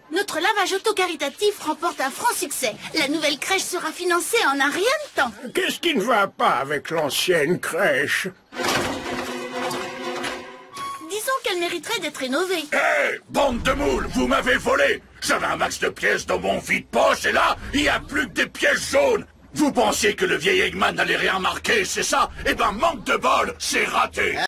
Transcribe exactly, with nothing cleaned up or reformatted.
Notre lavage auto-caritatif remporte un franc succès. La nouvelle crèche sera financée en un rien de temps. Qu'est-ce qui ne va pas avec l'ancienne crèche? Disons qu'elle mériterait d'être rénovée. Hé, hey, bande de moules, vous m'avez volé. J'avais un max de pièces dans mon vide-poche et là, il n'y a plus que des pièces jaunes. Vous pensiez que le vieil Eggman n'allait rien marquer, c'est ça? Eh ben, manque de bol, c'est raté.